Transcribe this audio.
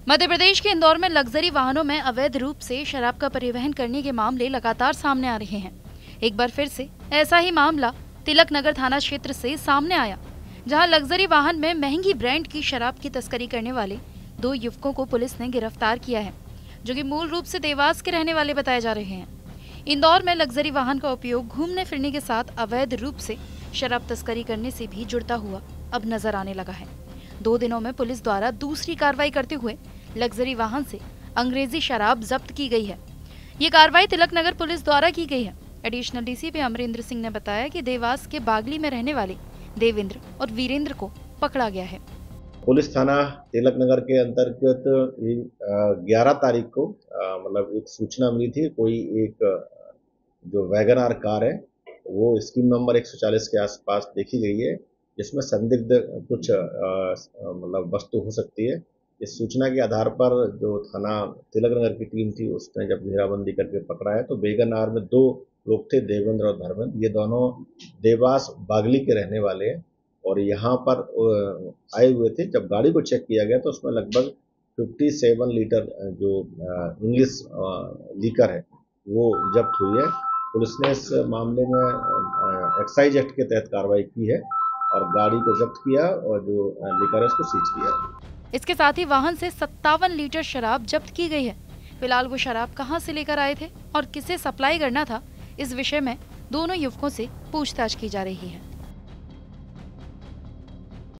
मध्य प्रदेश के इंदौर में लग्जरी वाहनों में अवैध रूप से शराब का परिवहन करने के मामले लगातार सामने आ रहे हैं। एक बार फिर से ऐसा ही मामला तिलक नगर थाना क्षेत्र से सामने आया, जहां लग्जरी वाहन में महंगी ब्रांड की शराब की तस्करी करने वाले 2 युवकों को पुलिस ने गिरफ्तार किया है, जो कि मूल रूप से देवास के रहने वाले बताए जा रहे हैं। इंदौर में लग्जरी वाहन का उपयोग घूमने फिरने के साथ अवैध रूप से शराब तस्करी करने से भी जुड़ता हुआ अब नजर आने लगा है। 2 दिनों में पुलिस द्वारा दूसरी कार्रवाई करते हुए लग्जरी वाहन से अंग्रेजी शराब जब्त की गई है। ये कार्रवाई तिलक नगर पुलिस द्वारा की गई है। एडिशनल डीसीपी अमरेंद्र सिंह ने बताया कि देवास के बागली में रहने वाले देवेंद्र और वीरेंद्र को पकड़ा गया है। पुलिस थाना तिलक नगर के अंतर्गत 11 तारीख को मतलब एक सूचना मिली थी। कोई एक जो वैगन आर कार है वो स्कीम नंबर 140 के आसपास देखी गई है, जिसमें संदिग्ध कुछ मतलब वस्तु हो सकती है। इस सूचना के आधार पर जो थाना तिलक नगर की टीम थी उसने जब घेराबंदी करके पकड़ा है, तो वैगन आर में 2 लोग थे, देवेंद्र और धर्मेंद्र। ये दोनों देवास बागली के रहने वाले हैं और यहाँ पर आए हुए थे। जब गाड़ी को चेक किया गया तो उसमें लगभग 57 लीटर जो इंग्लिश लीकर है वो जब्त हुई है। पुलिस ने इस मामले में एक्साइज एक्ट के तहत कार्रवाई की है और गाड़ी को जब्त किया और जो लीकर है उसको सीज किया है। इसके साथ ही वाहन से 57 लीटर शराब जब्त की गई है। फिलहाल वो शराब कहां से लेकर आए थे और किसे सप्लाई करना था, इस विषय में दोनों युवकों से पूछताछ की जा रही है।